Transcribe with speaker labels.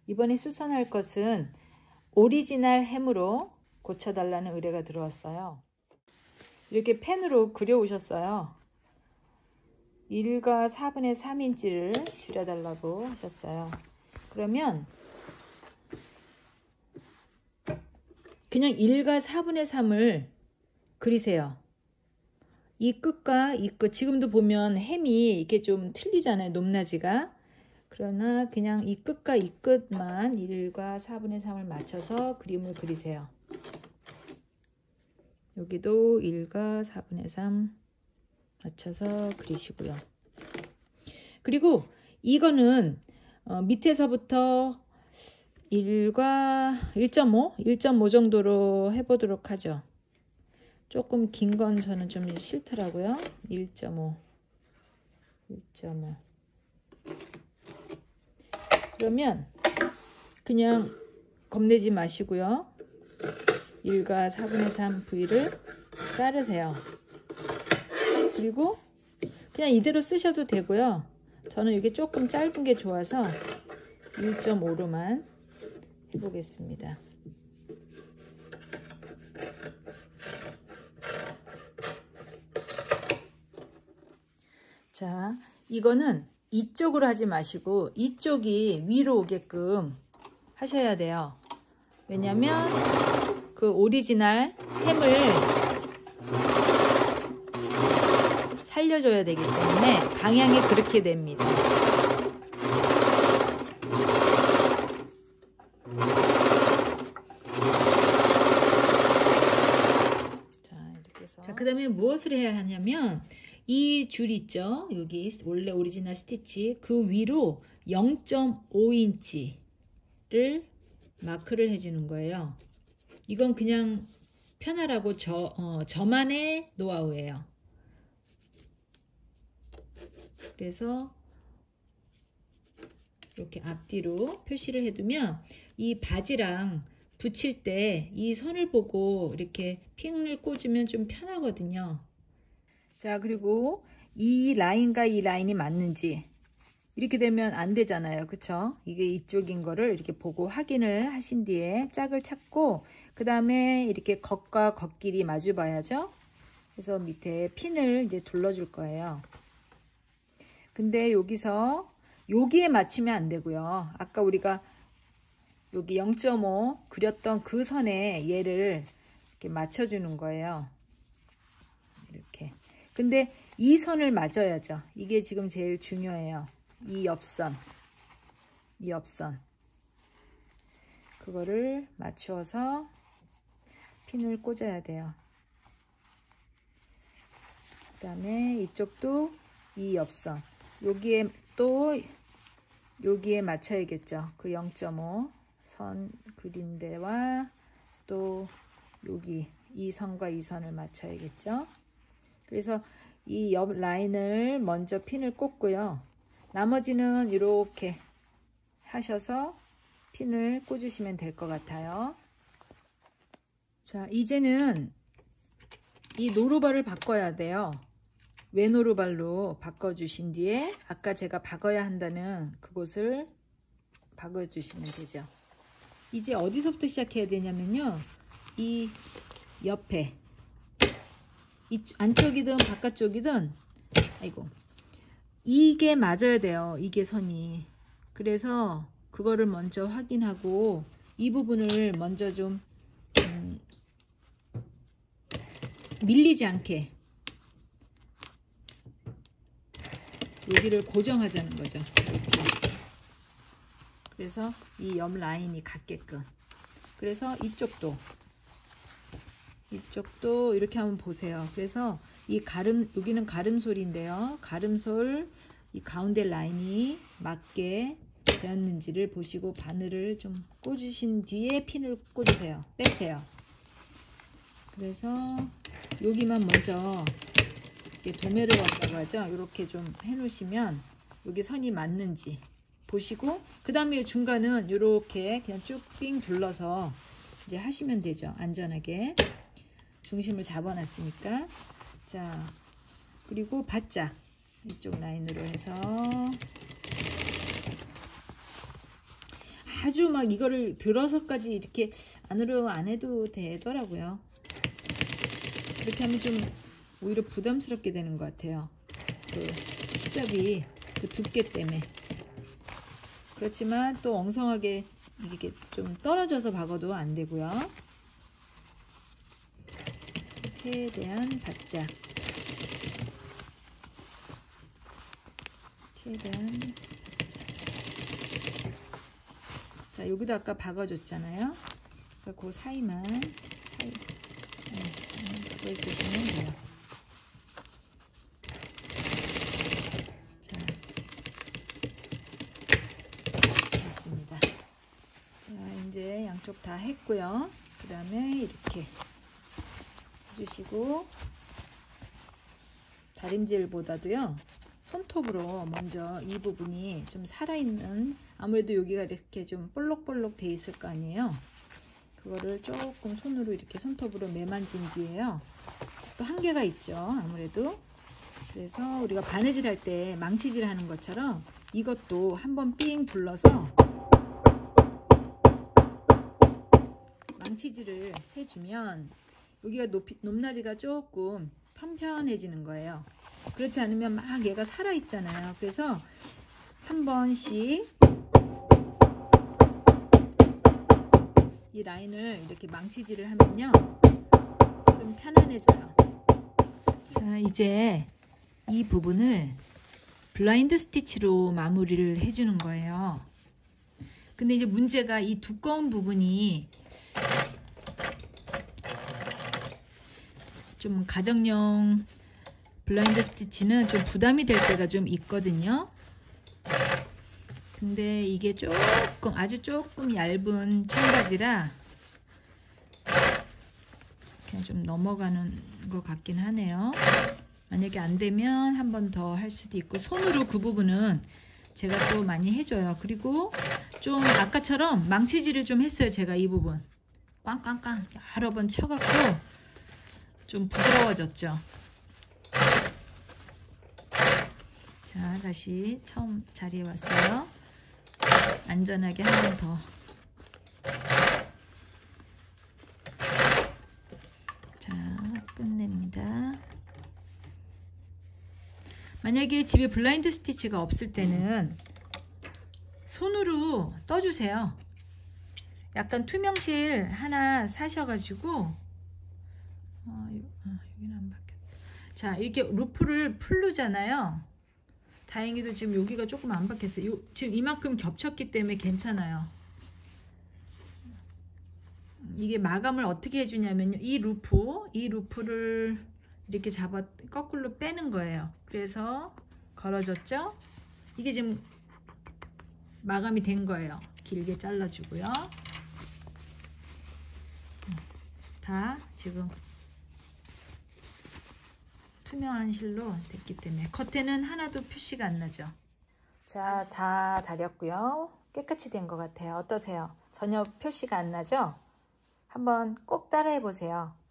Speaker 1: 이번에 수선할 것은 오리지널 햄으로 고쳐달라는 의뢰가 들어왔어요. 이렇게 펜으로 그려 오셨어요. 1과 4분의 3인치를 줄여달라고 하셨어요. 그러면 그냥 1과 4분의 3을 그리세요. 이 끝과 이 끝, 지금도 보면 햄이 이렇게 좀 틀리잖아요, 높낮이가. 그러나 그냥 이 끝과 이 끝만 1과 4분의 3을 맞춰서 그림을 그리세요. 여기도 1과 4분의 3 맞춰서 그리시고요. 그리고 이거는 밑에서부터 1과 1.5 정도로 해보도록 하죠. 조금 긴 건 저는 좀 싫더라고요. 1.5 그러면 그냥 겁내지 마시고요. 1과 4분의 3 부위를 자르세요. 그리고 그냥 이대로 쓰셔도 되고요. 저는 이게 조금 짧은 게 좋아서 1.5로만 해보겠습니다. 자, 이거는 이쪽으로 하지 마시고 이쪽이 위로 오게끔 하셔야 돼요. 왜냐면 그 오리지널 햄을 살려줘야 되기 때문에 방향이 그렇게 됩니다. 자, 이렇게 해서. 자, 그 다음에 무엇을 해야 하냐면 이 줄 있죠? 여기 원래 오리지널 스티치 그 위로 0.5인치를 마크를 해주는 거예요. 이건 그냥 편하라고 저만의 노하우예요. 그래서 이렇게 앞뒤로 표시를 해두면 이 바지랑 붙일 때 이 선을 보고 이렇게 핀을 꽂으면 좀 편하거든요. 자, 그리고 이 라인과 이 라인이 맞는지 이렇게 되면 안 되잖아요. 그쵸? 이게 이쪽인 거를 이렇게 보고 확인을 하신 뒤에 짝을 찾고 그 다음에 이렇게 겉과 겉길이 마주 봐야죠. 그래서 밑에 핀을 이제 둘러줄 거예요. 근데 여기서 여기에 맞추면 안 되고요. 아까 우리가 여기 0.5 그렸던 그 선에 얘를 이렇게 맞춰주는 거예요. 이렇게. 근데 이 선을 맞아야죠. 이게 지금 제일 중요해요. 이 옆선. 그거를 맞추어서 핀을 꽂아야 돼요. 그 다음에 이쪽도 이 옆선. 여기에 또 여기에 맞춰야겠죠. 그 0.5 선 그린 데와 또 여기 이 선과 이 선을 맞춰야겠죠. 그래서 이 옆 라인을 먼저 핀을 꽂고요. 나머지는 이렇게 하셔서 핀을 꽂으시면 될 것 같아요. 자, 이제는 이 노루발을 바꿔야 돼요. 외노루발로 바꿔주신 뒤에 아까 제가 박아야 한다는 그곳을 박아주시면 되죠. 이제 어디서부터 시작해야 되냐면요. 이 옆에 이 안쪽이든 바깥쪽이든 이게 맞아야 돼요. 이게 선이. 그래서 그거를 먼저 확인하고 이 부분을 먼저 좀 밀리지 않게 여기를 고정하자는 거죠. 그래서 이 옆 라인이 같게끔. 그래서 이쪽도 이렇게 한번 보세요. 그래서 이 여기는 가름솔인데요. 가름솔 이 가운데 라인이 맞게 되었는지를 보시고 바늘을 좀 꽂으신 뒤에 핀을 꽂으세요. 빼세요. 그래서 여기만 먼저 이렇게 도매를 건다고 하죠. 이렇게 좀 해 놓으시면 여기 선이 맞는지 보시고 그 다음에 중간은 이렇게 그냥 쭉 삥 둘러서 이제 하시면 되죠. 안전하게 중심을 잡아놨으니까. 자, 그리고 바짝 이쪽 라인으로 해서 아주 막 이거를 들어서까지 이렇게 안으로 안 해도 되더라고요. 그렇게 하면 좀 오히려 부담스럽게 되는 것 같아요. 그 시접이 그 두께 때문에. 그렇지만 또 엉성하게 이게 좀 떨어져서 박아도 안 되고요. 최대한 바짝. 최대한 바짝. 자, 여기도 아까 박아줬잖아요. 그러니까 그 사이만 박아주시면 돼요. 이제 양쪽 다 했고요. 그 다음에 이렇게 해주시고, 다림질보다도요 손톱으로 먼저 이 부분이 좀 살아있는, 아무래도 여기가 이렇게 좀 볼록볼록 돼 있을 거 아니에요. 그거를 조금 손으로 이렇게 손톱으로 매만진 뒤에요, 또 한계가 있죠 아무래도. 그래서 우리가 바느질 할 때 망치질 하는 것처럼 이것도 한번 삥 둘러서 망치질을 해주면 여기가 높낮이가 조금 편편해지는 거예요. 그렇지 않으면 막 얘가 살아있잖아요. 그래서 한 번씩 이 라인을 이렇게 망치질을 하면요 좀 편안해져요. 자, 이제 이 부분을 블라인드 스티치로 마무리를 해주는 거예요. 근데 이제 문제가 이 두꺼운 부분이 좀 가정용 블라인드 스티치는 좀 부담이 될 때가 좀 있거든요. 근데 이게 조금 아주 조금 얇은 청바지라 그냥 좀 넘어가는 것 같긴 하네요. 만약에 안 되면 한 번 더 할 수도 있고, 손으로 그 부분은 제가 또 많이 해줘요. 그리고 좀 아까처럼 망치질을 좀 했어요. 제가 이 부분 꽝꽝꽝 여러 번 쳐갖고 좀 부드러워졌죠. 자, 다시 처음 자리에 왔어요. 안전하게 한 번 더. 자, 끝냅니다. 만약에 집에 블라인드 스티치가 없을 때는 손으로 떠주세요. 약간 투명실 하나 사셔가지고 여기는 안 바뀌었다. 자, 이렇게 루프를 풀르잖아요. 다행히도 지금 여기가 조금 안 바뀌었어요. 지금 이만큼 겹쳤기 때문에 괜찮아요. 이게 마감을 어떻게 해주냐면요, 이 루프를 이렇게 잡아 거꾸로 빼는 거예요. 그래서 걸어졌죠? 이게 지금 마감이 된 거예요. 길게 잘라주고요. 다 지금 투명한 실로 됐기 때문에 겉에는 하나도 표시가 안 나죠. 자, 다 다렸고요. 깨끗이 된 것 같아요. 어떠세요? 전혀 표시가 안 나죠? 한번 꼭 따라해 보세요.